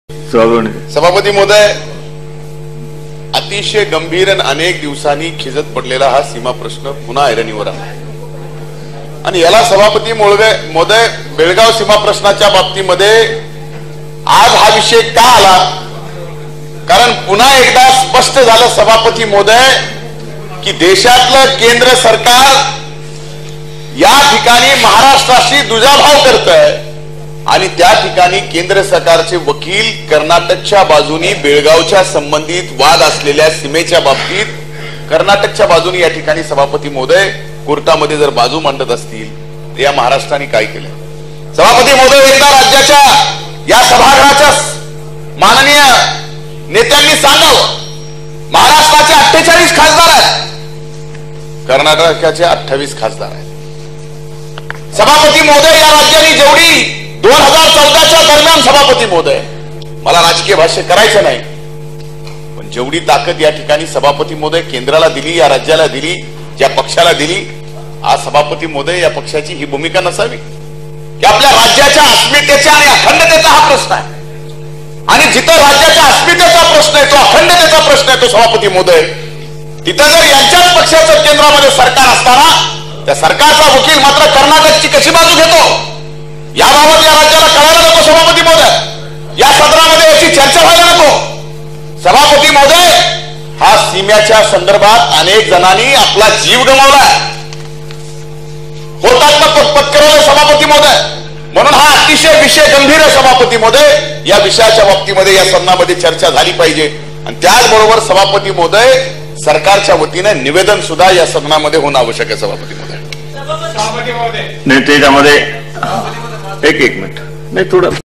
सभापती महोदय, अतिशय गंभीर आणि अनेक दिवसांनी खिजत पडलेला हा सीमा प्रश्न पुन्हा ऐरणीवर आला आणि याला सभापती महोदय बेळगाव सीमा प्रश्नाच्या बाबतीमध्ये आज हा विषय का आला, कारण पुन्हा एकदा स्पष्ट झालं सभापती महोदय की देशातलं केंद्र सरकार या ठिकाणी महाराष्ट्राशी दुजाभाव करतंय आणि त्या ठिकाणी केंद्र सरकारचे वकील कर्नाटकच्या बाजूनी बेळगावच्या संबंधित वाद असलेल्या सीमेच्या बाबतीत कर्नाटकच्या बाजूनी या ठिकाणी सभापती महोदय कोर्टामध्ये जर बाजू मांडत असतील तर या महाराष्ट्राने काय केलं? सभापती महोदय, एकदा राज्याच्या या सभागृहाच्या माननीय नेत्यांनी सांगावं, महाराष्ट्राचे 48 खासदार आहेत, कर्नाटकाचे 28 खासदार आहेत. सभापती महोदय, या राज्याने जेवढी 2014च्या दरम्यान सभापती महोदय, मला राजकीय भाष्य करायचं नाही, पण जेवढी ताकद या ठिकाणी सभापती महोदय केंद्राला दिली, या राज्याला दिली, ज्या पक्षाला दिली, आज सभापती महोदय या पक्षाची ही भूमिका नसावी की आपल्या राज्याच्या अस्मितेचा आणि अखंडतेचा हा प्रश्न आहे आणि जिथं राज्याच्या अस्मितेचा प्रश्न आहे, तो अखंडतेचा प्रश्न आहे, तो सभापती महोदय तिथं जर यांच्याच पक्षाचं केंद्रामध्ये सरकार असताना त्या सरकारचा वकील मात्र कर्नाटकची कशी बाजू घेतो याबाबत या राज्याला कळायला नको सभापती महोदय, या सदनामध्ये याची चर्चा व्हायला नको. सभापती महोदय, हा सीमेच्या संदर्भात अनेक जणांनी आपला जीव गमावलाय, हुतात्मा पत्करवलंय सभापती महोदय, म्हणून हा अतिशय विषय गंभीर आहे सभापती महोदय. या विषयाच्या बाबतीमध्ये या सदनामध्ये चर्चा झाली पाहिजे आणि त्याचबरोबर सभापती महोदय सरकारच्या वतीने निवेदन सुद्धा या सदनामध्ये होणं आवश्यक आहे. सभापती महोदय, नाही त्याच्यामध्ये एक मिनिट नाही थोडं